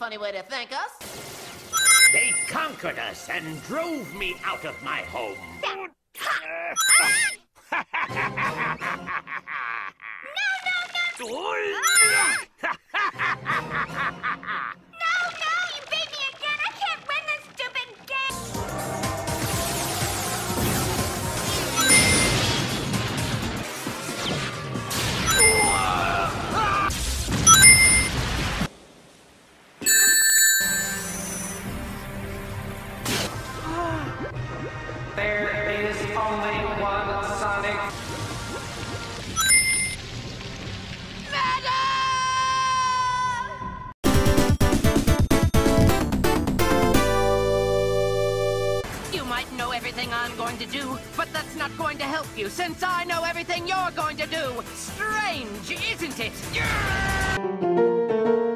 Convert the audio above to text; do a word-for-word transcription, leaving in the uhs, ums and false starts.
funny way to thank us. They conquered us and drove me out of my home. No, no, no! No, no! You beat me again! I can't win this stupid game! There is only one Sonic. You might know everything I'm going to do, but that's not going to help you, since I know everything you're going to do. Strange, isn't it?